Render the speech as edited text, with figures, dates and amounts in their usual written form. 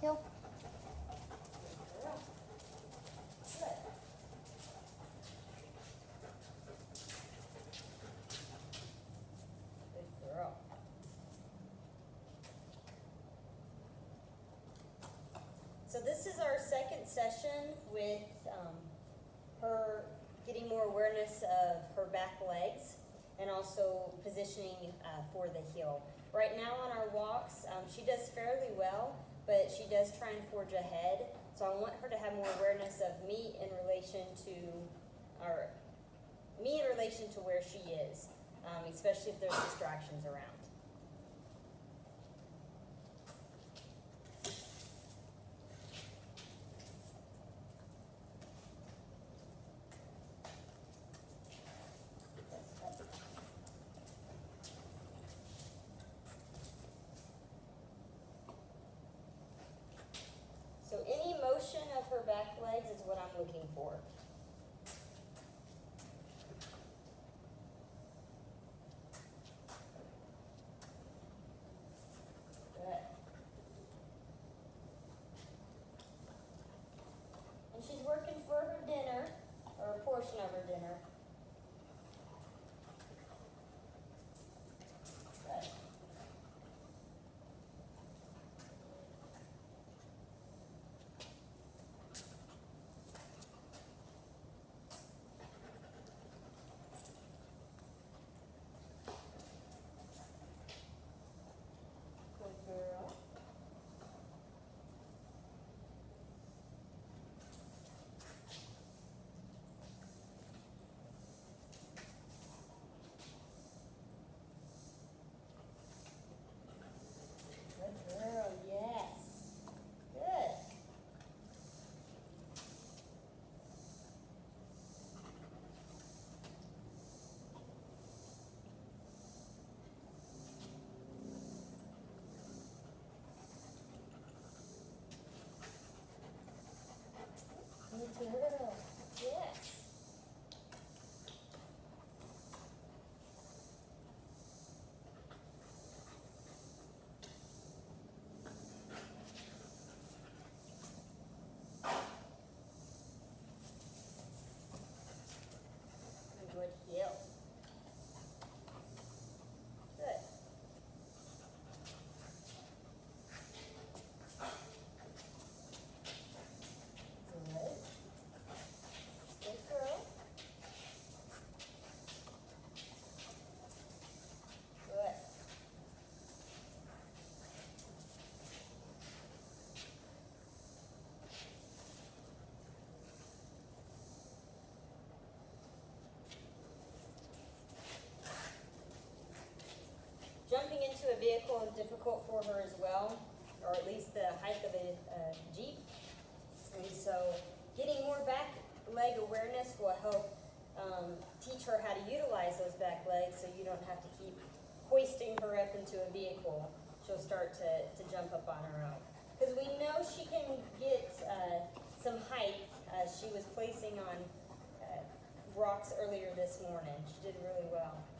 Hill. Good. Good girl. So this is our second session with her getting more awareness of her back legs and also positioning for the heel. Right now on our walks, she does fairly well, but she does try and forge ahead. So I want her to have more awareness of me in relation to where she is, especially if there's distractions around. So any motion of her back legs is what I'm looking for. Good. And she's working for her dinner, or a portion of her dinner. Good. Good girl. Good girl, yes. Good. Good girl, yes. Good heel. Good. Good. Good girl. Good. Jumping into a vehicle is difficult for her as well, or at least the height of a Jeep. And so getting more back leg awareness will help teach her how to utilize those back legs so you don't have to keep hoisting her up into a vehicle. She'll start to jump up on her own. Because we know she can get some height. She was placing on rocks earlier this morning. She did really well.